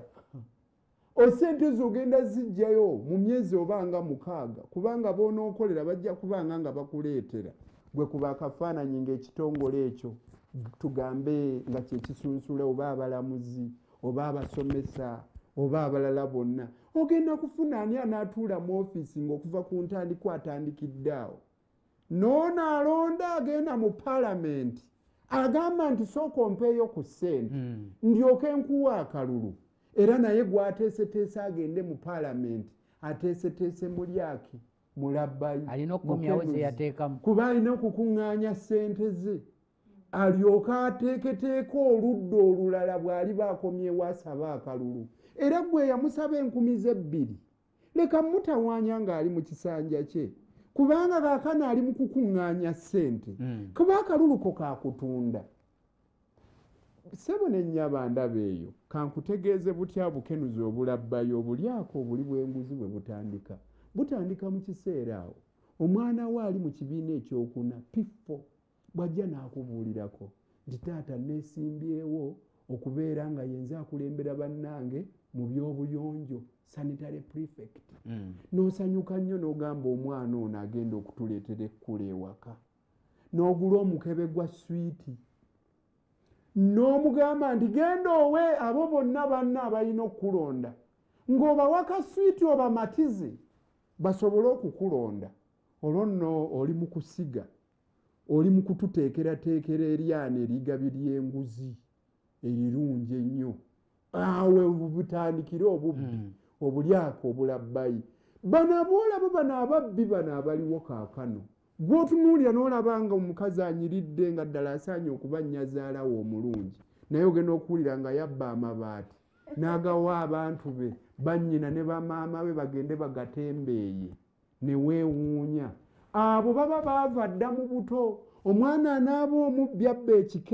osente z'ogenda zijjayo mu myezi obanga mukaaga kubanga boonookolera bajja kubanga nga bakuleetera gwe kuba akafaananyi ng'ekitongole ekyo tugambe nga kyekisunsula oba abalamuzi oba abasomesa oba abalala bonna ogenda kufuna ani anaatuula mu ofiisi ng'okuva ku ntandikwa atandikiddeawo n'ono alonda agenda mu palamenti agamba nti sooka ompeeyo ku ssente ndyoke nkuwa akalulu era naye gwateeseteese agende mu palamenti ateeseteese mulyaki mulabbayi alina okukomyawo ze yateekamu kuba alina okukuŋŋaanya ssente ze alyoke ateeketeeka oludda olulala bw'ali baakomyewo asaba akalulu era gwe yamusaba enkumi ze bbiri leka mutawaanya ng'ali mu kisanja kye kubanga kaakano ali mu kukuŋŋaanya ssente kuba akaluluko kaakutunda. Ssebo n'ennyaba ndaba eyo kankutegeeze butya bukenuzi obulabbayi obulyako obuli bw'enguzi bwe butandika butandika mu kiseera awo omwana we ali mu kibiina ekyokuna pifo bw'ajja n'akubuulirako nti taata neesimbyewo okubeera nga yenza akulembera bannange mu by'obuyonjo sanitary prefect. N'osanyuka nnyo n'ogamba omwana ono agenda okutuleetera ekkula ewaka n'ogula omukebe gwa switi n'omugamba nti genda owe abo bonna banna abalina okukulonda ng'obawaka switi obamatize basobole okukulonda. Olwo nno oli mu kusiga oli mu kututeekerateekera eryana erigabi ly'enguzi erirungi ennyo awe butandikire obubbi obulyako obulabbayi. Bano aboolabo bano ababbi bano abaliwo kaakano gw'otunuulira n'olaba nga omukazi anyiridde nga ddala asaanye okuba nnyazaalawo omulungi naye ogenda okuwulira nga yabba amabaati n'agawa abantu be bannyina ne bamaama be bagende bagatembeeye ne weewuunya. Abo baba baava dda mu buto omwana anaaba omubbi abba ekikebe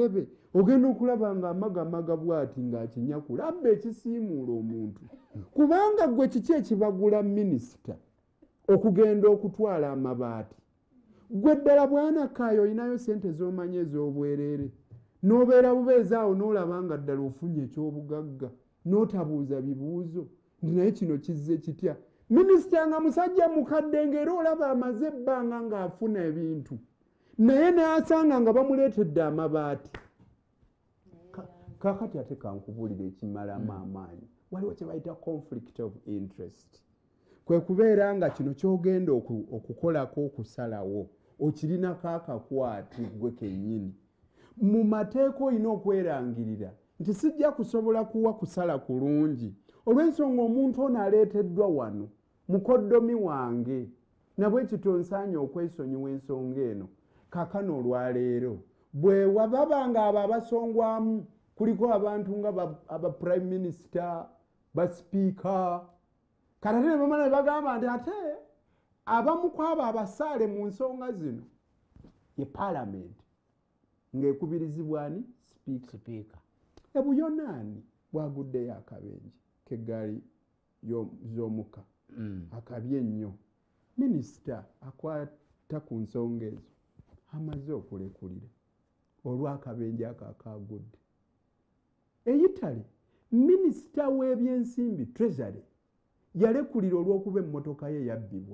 ogenda okulaba nga amagamaga bwati ng'akinyakula abba ekisiimuula omuntu kubanga gwe kiki ekibagula minisita okugenda okutwala amabaati gwe ddala bwanakaayo olinayo sente z'omanya ez'obwereere n'obeera bubeezi awo n'olaba nga ddala ofunye eky'obugagga n'otabuuza bibuuzo ndi naye kino kizze kitya minisita nga musajja mukadde ng'era olaba amaze ebbanga ng'afuna ebintu naye n'asanga nga bamuleetedde amabaati kaakati ate kankubuulira ekimalamu amaanyi waliwo kye bayita conflict of interest kwe kubeera nga kino ky'ogenda okukolako okusalawo okirinako akakwati gwe kennyini mu mateeka olina okwerangirira nti sijja kusobola kuwa kusala kulungi olw'ensonga omuntu ono aleeteddwa wano mukoddomi wange nabwe kito nsaanye okwesonyiwa ensonga eno kaakano olwaleero bwe wababa nga abo abasongwamu kuliko abantu nga aba prime minister basipiika kati ate ne bamala ne bagamba nti ate abamu kwabo abasaale mu nsonga zino ye paalamenti ng'ekubirizibwa ani sipiika ebuyonaani bwaguddeyo akabenje k'eggaali z'omukka akabi ennyo minisita akwata ku nsonga ezo amaze okulekulira olw'akabenje ako akagudde eyitale minisita w'ebyensimbi treasury yalekulira olw'okuba emmotoka ye yabbibwa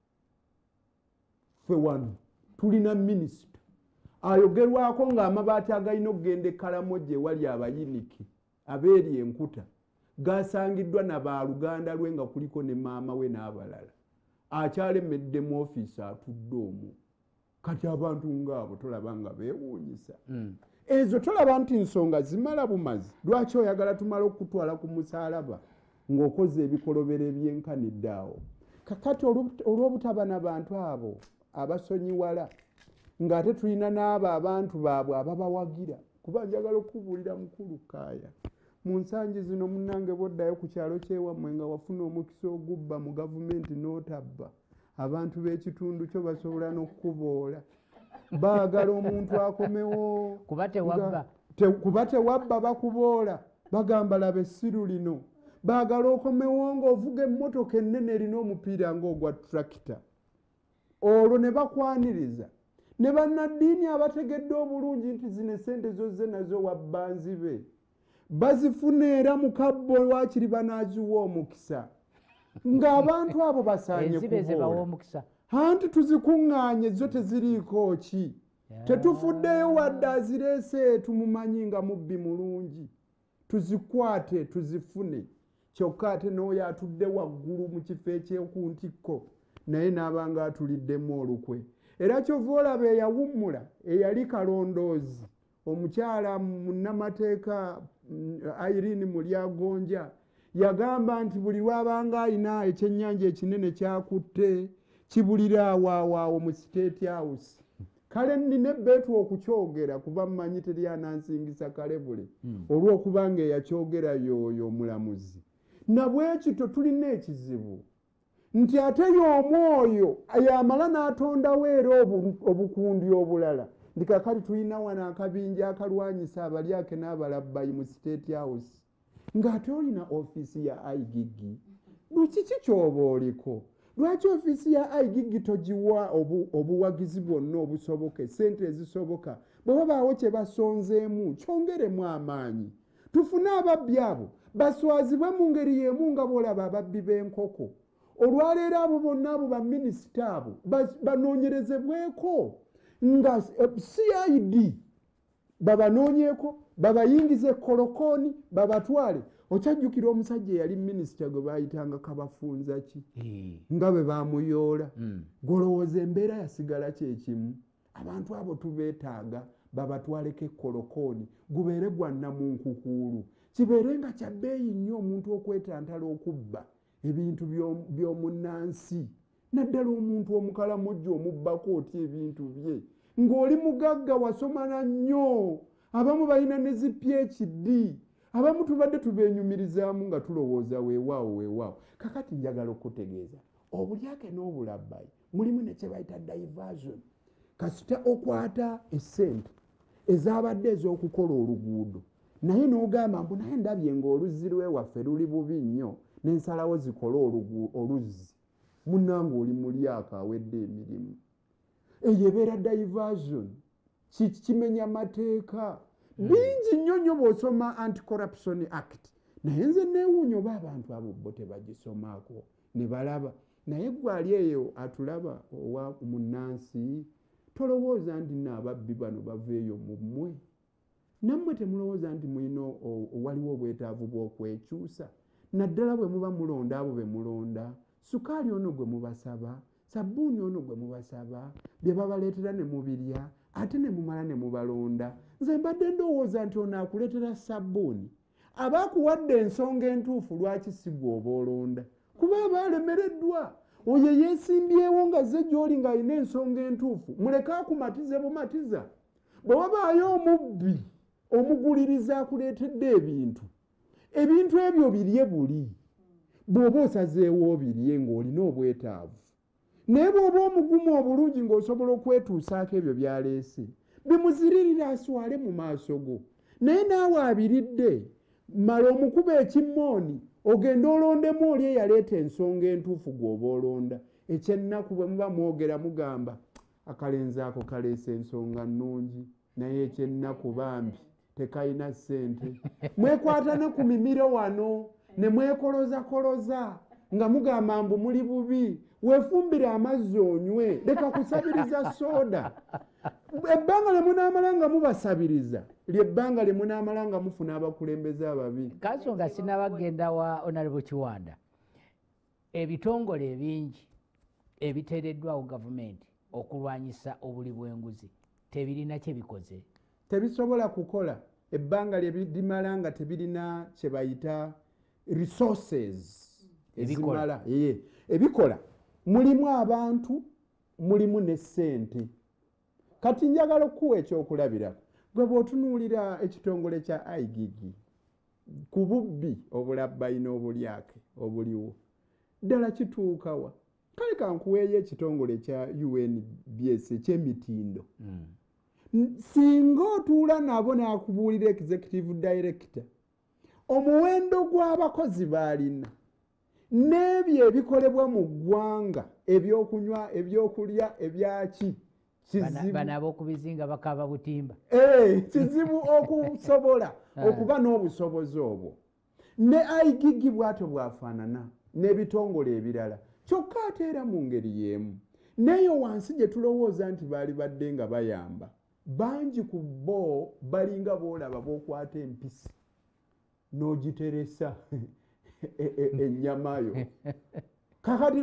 ffe wano tulina minisita ayogerwako ng'amabaati agalina okugenda ekalamoje ewali abayiniki abeeri enkuta gasangiddwa na baaluganda lwe nga kuliko ne maama we n'abalala akyalemedde mu ofiisi atudde omwo kati abantu ng'abo tolaba nga beewuunyisa ezo tolaba nti nsonga zimala bumazi lwaki oyagala tumala okutwala ku musaalaba ng'okoze ebikolobero ebyenkanidde awo kakati olw'obutaba n'abantu abo abasonyiwala ng'ate tulina n'abo abantu baabwe ababawagira kuba njagala okubuulira mukulu kaaya mu nsangi zino munnange boddayo ku kyalo kyewammwe nga wafuna omukisa ogubba mu gavumenti n'otabba abantu b'ekitundu kyo basobola n'okukuboola baagala omuntu akomewo kuba tewabba bakuboola bagamba laba essiru lino baagala okomewo ng'ovuga emmotoka ennene erina omupiira ng'ogwa turakita olwo ne bakwaniriza ne bannaddiini abategedde obulungi nti zino esente zozze nazo wabbanzi be bazifuna era mu kabbo waakiri banaaziwa omukisa ng'abantu abo basaanye kuboola anti tuzikuŋŋaanye zo teziriiko ki tetufuddeyo wadde azireese tumumanyi nga mubbi mulungi tuzikwate tuzifune kyokka ate n'oyo atudde waggulu mu kifo ekyokuntikko naye n'abanga atuliddemu olukwe era kyova olaba eyawummula eyali kalondoozi omukyala munnamateeka Irene Mulyagonja yagamba nti buli lwabanga ayina ekyennyanja ekinene kyakutte kibulira awaawaawo mu state house kale nina ebbeetu okukyogera kuba mmanyi teri anansingisa kale bule olw'okuba nga eyakyogera y'oyo omulamuzi nabwekito tulina ekizibu nti ate y'omwoyo yamala n'atondawo era obukundi obulala ndi kakati tulina wano akabinja akalwanyisa abalyake n'abalabbayi mu state house ng'ate olina ofiisi ya I G G lukiki ky'oba oliko lwaki ofiisi ya I G G togiwa obuwagizi bwonna obusoboka esente ezisoboka bwe babaawo kye basonzeemu kyongeremu amaanyi tufune ababbi abo baswazibwe mu ngeri y'emu nga bw'olaba ababbi b'enkoko olwaleero abo bonna abo baminisita abo banoonyerezebweko nga C I D babanoonyeko babayingize kolokooni babatwale okyajjukira omusajja eyali minisita gwe baayitanga kabafunza ki nga bwe baamuyoola golowooza embeera yasigala kyekimu abantu abo tubeetaaga babatwaleko ekkolokooni gubeere gwa nnamunkukuulu kibeere nga kya bbeeyi nnyo omuntu okwetantala okubba ebintu by'omunnansi naddala omuntu omukalamujja omubbako otya ebintu bye ng'oli mugagga wasomana nnyo abamu balina ne zi P H D abamu tubadde tubeenyumirizaamu nga tulowooza weewaawo weewaawo kakati njagala okutegeeza obulyake n'obulabbayi mulimu ne kye bayita diversion kasita okwata essente ezabadde ez'okukola oluguudo naye n'ogamba mbu naye ndabye ng'oluzzi lwewaffe luli bubi nnyo n'ensalawo zikola oluzzi munnange oli mulyaka awedde emirimu eyo ebeera diversion kimenya mateeka bingi nnyo nnyo bw'osoma anti-corruption act naye nze neewuunya oba abantu abo bo tebagisomaako ne balaba naye gwali eyo atulaba owa munnansi tolowooza nti naababbi bano baveeyo mu mmwe nammwe temulowooza nti mulina waliwo obwetaavu bw'okwekyusa naddala bwe muba mulonda abo be mulonda sukaali ono gwe mubasaba sabbuuni ono gwe mubasaba bye babaleetera ne mubirya ate ne mumala ne mubalonda nze mbadde ndowooza nti ono akuleetera sabbuuni aba akuwadde ensonga entuufu lwaki si gwe oba olonda kuba aba alemereddwa oyo yeesimbyewo nga zze gy'oli ng'alina ensonga entuufu muleke akumatize bumatiza bwe wabaayo omubbi omuguliriza akuleetedde ebintu ebintu ebyo birye buli bw'oba osazeewo birye ng'olina obwetaavu naye bw'oba omugumu obulungi ng'osobola okwetuusaako ebyo byaleese bimuziririra aswale mu maaso go naye naawe abiridde mala omukuba ekimmooni ogenda olondemu oli eyaleeta ensonga entuufu gw'oba olonda ekyennaku bwe muba mwogera mugamba akalenzi ako kaleesa ensonga nnungi naye ekyennaku bambi tekayina ssente mwekwata ne ku mimiro wano ne mwekolozakoloza nga mugamba mbu muli bubi weefumbire amazzi onywe leka kusabiriza soda ebbanga lye munaamala nga mubasabiriza lyebbanga lye munaamala nga mufuna abakulembeze ababi kansonga sinabagenda wa Honorable Kiwanda ebitongole ebingi ebiteereddwawo gavumenti okulwanyisa obuli bw'enguzi tebirina kye bikoze tebisobola kukola ebbanga lye limala nga tebirina kye bayita resources ezimala ye ebikola mulimu abantu mulimu ne ssente kati njagala okuwa ekyokulabirako gwe bw'otunuulira ekitongole kya I G G ku bubbi obulabbayina obulyake obuliwo ddala kituukawa kale kankuweeyo ekitongole kya U N B S eky'emitindo singa otuula nabo n'akubuulira executive director omuwendo gw'abakozi baalina n'ebyo ebikolebwa mu ggwanga ebyokunywa ebyokulya ebyaki bano ab'okubizinga bakaaba butimba kizibu okusobola okuba n'obusobozi obwo ne I G G bw'atyo bwafaanana n'ebitongole ebirala kyokka ate era mu ngeri y'emu neeyo wansi gye tulowooza nti baali badde nga bayamba bangi ku bo balinga boolaba b'okwata empisi n'ogiteresa ennyamayo kakati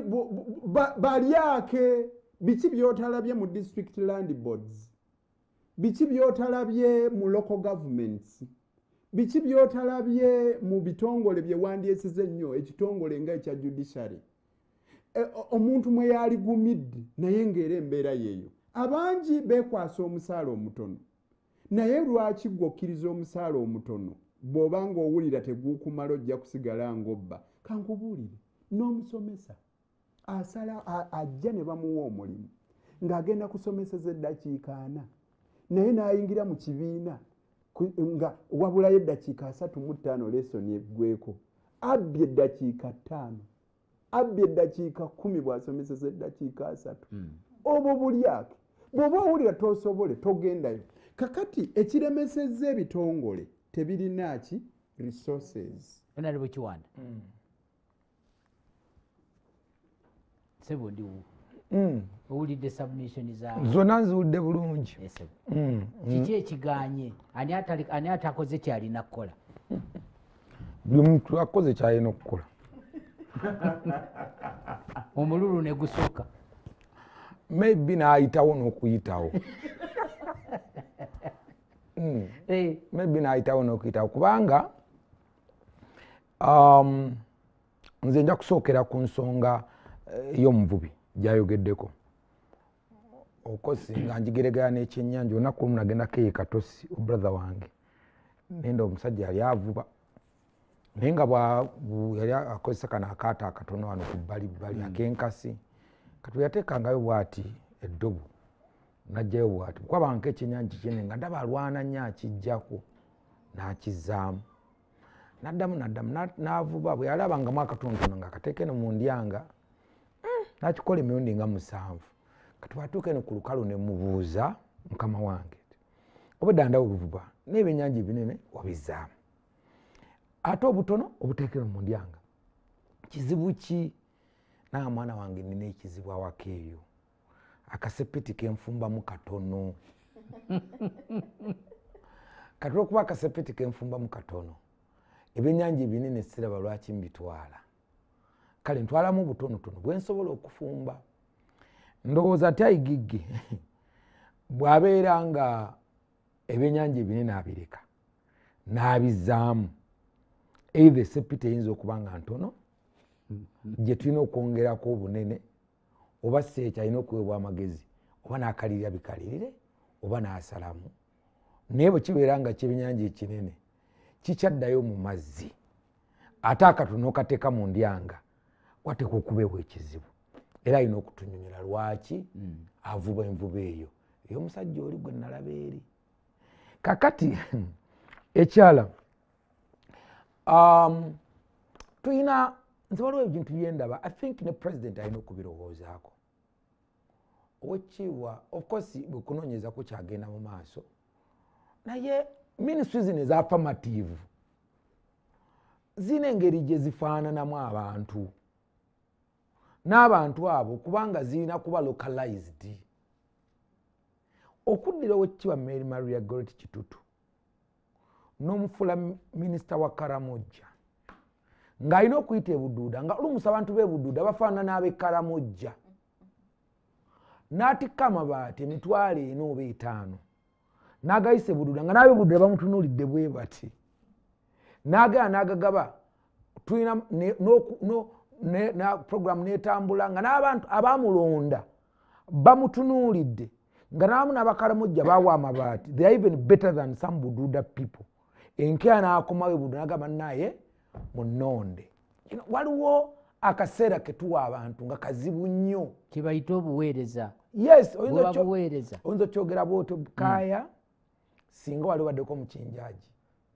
balyake biki byotalabye mu district land boards biki byotalabye mu local governments biki byotalabye mu bitongole bye wandyesize ennyo ekitongole nga ekya judiciary omuntu mwe yaligumidde naye ng'era embeera yeeyo abangi beekwasa omusaala omutono naye lwaki gwokkiriza omusaala omutono bw'oba ng'owulira teguukumala ojja kusigala ng'obba kankubuulire n'omusomesa asala ajja ne bamuwa omulimu ng'agenda kusomeseza eddakiika ana naye n'ayingira mu kibiina nga wabulayo eddakiika asatu mu ttaano lesoni eggweko abbye eddakiika ttaano abbye eddakiika kkumi bw'asomeseza eddakiika asatu obwo bulyake bw'oba owulira tosobole togendayo kakati ekiremesezza ebitongole tebirina ki resources Honorable Kiwanda sebo ndiwo owulidde submission za zonna nziwulidde bulungi kiki ekiganye ani atakoze kyalina kukola buli muntu akoze kyalina okukola omululu ne gusooka maybe naayitawo n'okuyitawo maybe naayitawo n'okuyitawo kubanga nze nja kusookera ku nsonga ey'omuvubi gyayogeddeko okosi nga njigeregera n'ekyennyanja olunaku lumu nagendako eyo Katosi obrother wange nenda omusajja yali avuba naye nga yali akozesa kano akaato akatono wano ku bbali bbali ak'enkasi kati yateekangayo bw'ati eddobo najjayo bwati kwabanka ekyenyanji kinene nga ndaba alwana nnyo akijjako n'akizaamu naddamu naddamu n'avuba bwe yalabangamu akatonotono nga akateeke no mu ndyanga n'akikola emirundi nga musanvu kati bwatuuka eno ku lukalu ne mubuuza mukama wange obudanda obuvuba n'ebyennyanja ebinene wabizaamu ate obutono obuteekere mu ndyanga kizibu ki nanga mwana wange nina ekizibu awaka eyo akasepiti kenfumbamu katono kati olwokuba akasepiti kenfumbamu katono ebyennyanja ebinene siraba lwaki mbitwala kale ntwalamu butonotono bwensobola okufumba ndowooza ti ayigigge bw'abeera nga ebyennyanja ebinene abireka n'abizaamu either sepiti eyinza okuba nga ntono gye tulina okwongerako obunene oba seeki alina okuweebwa amagezi oba n'akalirira bikalirire oba n'asalamu naye bwe kibeera nga kyebyennyanja ekinene kikyaddayo mu mazzi ate akatono okateeka mu ndyanga wateeka okubeebwa ekizibu era alina okutunyumira lwaki avuba envuba eyo ey'omusajja oli gwe nalaba eri kakati ekyala tulina nze waliwo ebintu byendaba I think ne president alina okubirowoozaako owekitiibwa of course bwe kunoonyeza ku kyagenda mu maaso naye ministry zino eza affirmative zina engeri gye zifaananamu abantu n'abantu abo kubanga zirina kuba localized okuddira owekitiibwa Mary Maria Goreti Kitutu n'omufuula minisita wa Karamojja ng'alina okuyita e Buduuda nga olumusa abantu b'e Buduuda bafaanana n'ab'e Karamojja n'atikka amabaati emitwalo ena oba etaano n'agayisa e Buduuda nga n'ab'e Buduuda bamutunuulidde bwe bati n'agenda n'agagaba tulina na program n'etambula nga n'abantu abamulonda bamutunuulidde nga n'abamu n'abakaramojja bawa amabaati they are even better than some Buduuda people enkeya n'akomawo e Buduuda n'agamba naye munonde waliwo akaseera ketuwa abantu nga kazibu nnyo kibayita obuweereza yes oyinza okyogera bwotyo kaaya singa wali waddeko mukinjaaji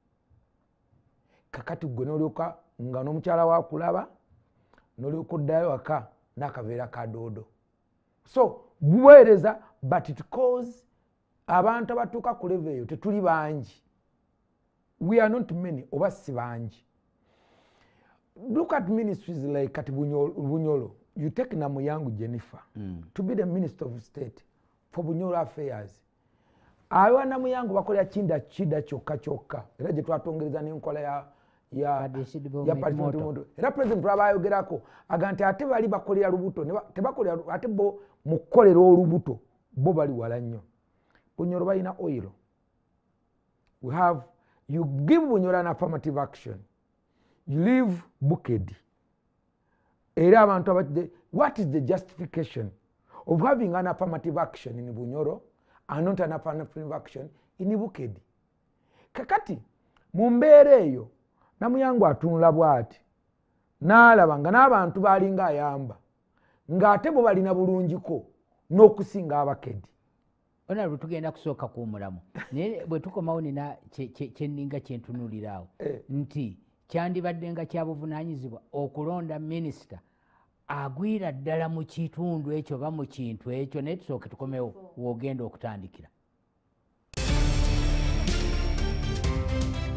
kakati gwe n'olyoka nga n'omukyala wakulaba n'olyoka oddayo waka n'akaveera ka doodo so buweereza but it cause abantu abatuuka ku level eyo tetuli bangi we are not many oba si bangi look at ministries like kati Bunyolo you take Namuyangu Jennifer mm. to be the Minister of State for Bunyolo affairs ayo Namuyangu bakolera kinda kida kyokka kyokka era gye twatongereza n'enkola ya ya ya parliament era president abayogerako agante ate bali bakolera lubuto tebakolera ate bo mukolera olubuto bo bali wala nnyo Bunyolo balina oil we have you give Bunyolo an affirmative action you leave Bukedi era abantu abati what is the justification of having an affirmative action in Bunyoro and not an affirmative action in Bukedi kakati mu mbeera eyo Namuyangu atunula bwati n'alaba nga n'abantu balinga ayamba ng'ate bo balina bulungiko n'okusinga Abakedi ona lutugenda kusooka kuwumulamu naye bwe tukomawo nina kyenninga kyentunuliraawo nti kyandibadde nga kyabuvunaanyizibwa okulonda minisita agwira ddala mu kitundu ekyo oba mu kintu ekyo naye tusooke tukomewo w'ogenda okutandikira.